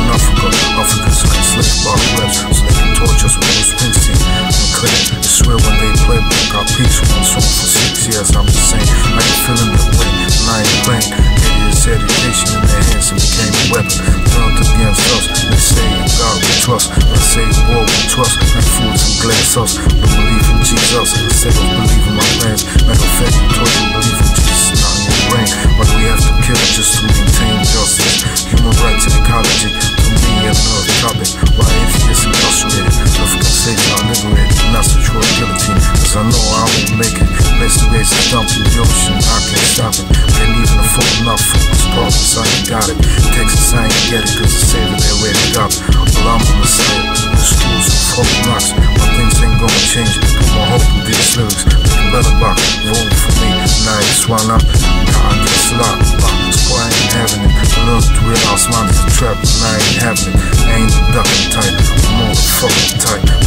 in Africa. Africans are enslaved by reps, so they can torch us with Bruce Springsteen. I'm clear, I swear when they play back our peace. One song for 6 years, I'm the same. I ain't feeling that way, and I ain't playing. Idiots' education in their hands and became a weapon. Turned against us, they say in God we trust. I say war we trust, and fools and glass us. Don't believe in Jesus, instead of believing my plans. Matter of fact, you told you believe in Jesus, not in your brain. Why do we have to kill just to maintain justice? Human rights and ecology, to me another topic. Why atheists incarcerated? African slaves are liberated, not such for guillotine. Cause I know I won't make it. Best to raise a dump in the ocean, I can't stop it. Can't even afford enough for this process, I ain't got it. Texas, I ain't get it, cause the savior they already got it. Well, I'm the Messiah, the schools and fucking rocks. My things ain't gonna change, put my hope in these lyrics. Making better box, vote for me, now I swallow up. Now I get slapped, so I ain't having it. I learned to realize mine is a trap, and I ain't having it. I ain't the ducking type, I'm more the fucking type.